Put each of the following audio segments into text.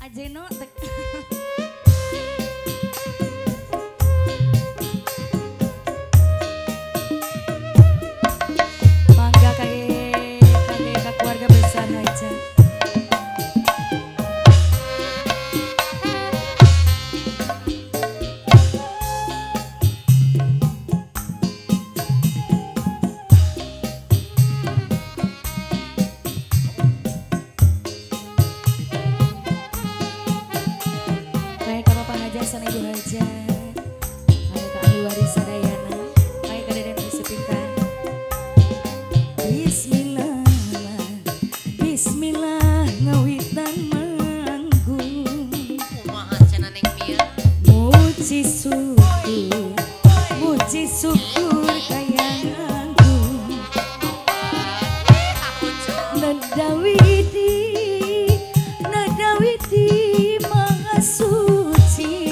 Ajeno mangga kage keluarga besar aja. Sana ibu aja, ada Kak Ahli Sadayana, kayak kadang disepinkan. Bismillah, Bismillah ngawitan manggung. Kumaha cenah Neng Mia? Muji syukur kaya nganggung. Nadawiti maha suci.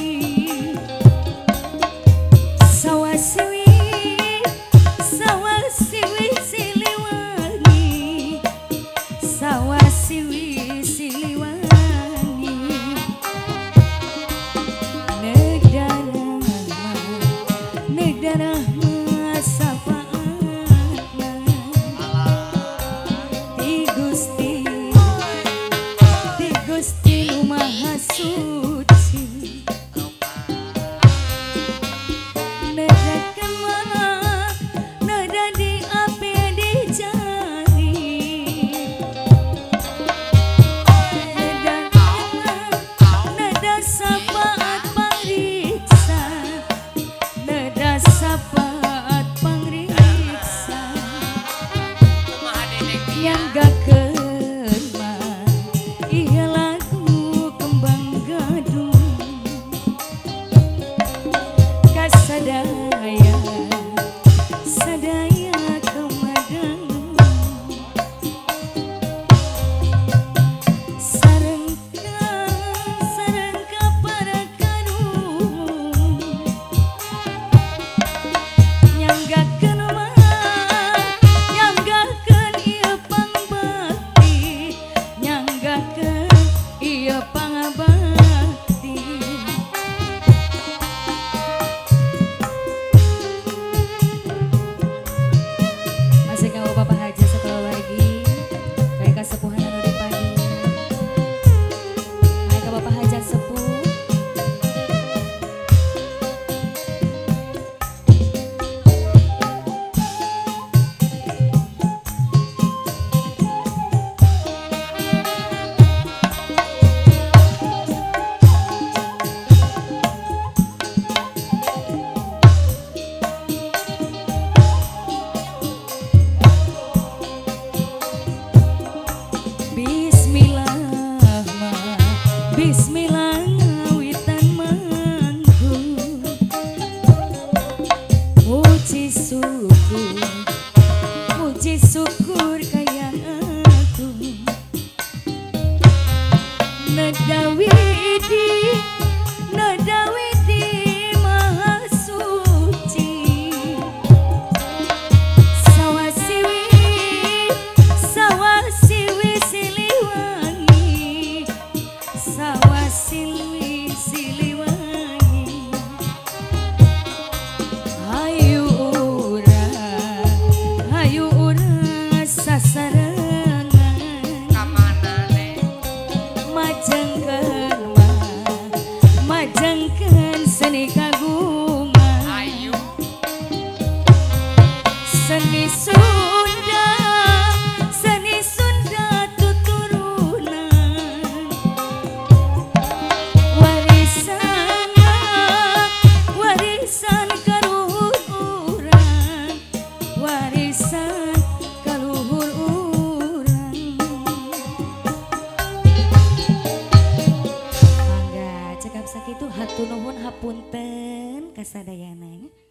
Bismillah ngawitan manggung. Muji syukur kaya agung. Nadawiti maha suci. Sawasiwi siliwangi. Siliwangi. Hayu ura sasarangan. Kamana Neng? Majengkeun seni kagungan. Ayu Seni Sunda tuturunan. Warisan kaluhur urang. Warisan kaluhur urang. Mangga cekap sakitu hatur nuhun hapunten kasadayana.